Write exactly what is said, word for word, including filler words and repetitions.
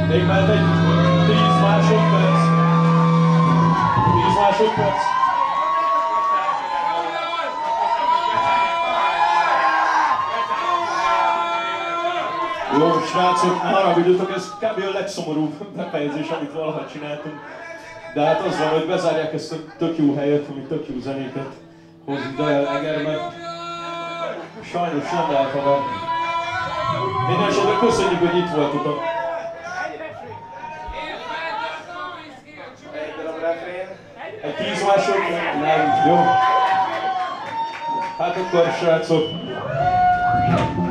Még mellett egy tíz másodperc. tíz másodperc. Jó, srácok, ne haragudjatok, ez kb. A legszomorúbb befejezés, amit valaha csináltunk. De hát azzal, hogy bezárják ezt a tök jó helyet, ami tök jó zenéket hoz ide el Egerbe. Sajnos nem lehet haver. Minden esetre köszönjük, hogy itt voltatok. Egy tíz másodperc? Nem, jó. Hát akkor srácok.